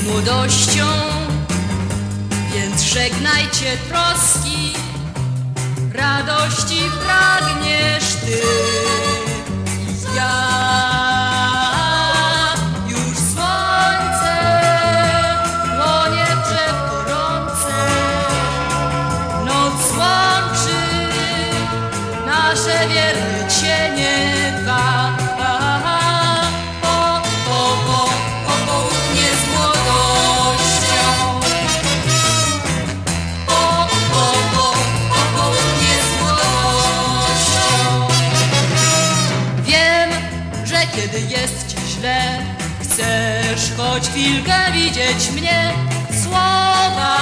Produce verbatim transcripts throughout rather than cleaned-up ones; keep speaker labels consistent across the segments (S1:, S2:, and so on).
S1: młodością, więc żegnajcie troski, radości pragniesz ty i ja. Już słońce płonie w drzew gorące, noc łączy nasze wierne cienie dwa. Kiedy jest ci źle, chcesz choć chwilkę widzieć mnie, słowa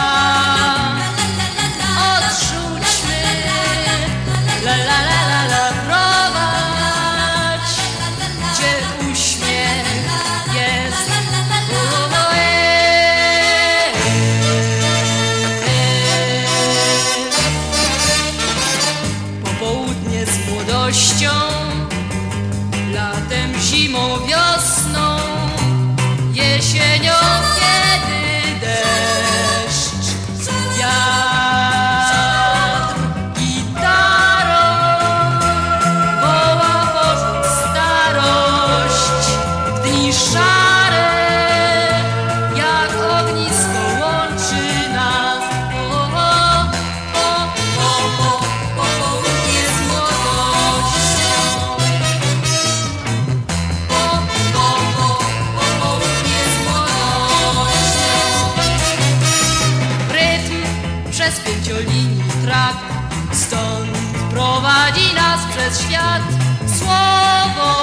S1: odrzućmy, la la la la la, prowadź, gdzie uśmiech jest. O, e, e. Popołudnie z młodością, latem, zimą, wiosną, jesienią, kiedy deszcz, wiatr, gitarą woła porząd starość. W dni szare, jak ognisko łączy nas. O, o, o, o, o, popołudnie z młodością. Przez pięciolinii trakt, stąd prowadzi nas przez świat słowo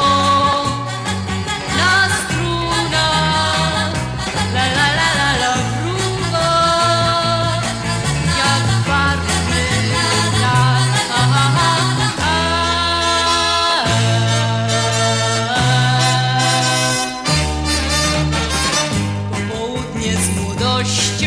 S1: na strunach, la la la la la, wrógo, jak barwny lat. Ha, ha, ha, ha. Popołudnie z młodości,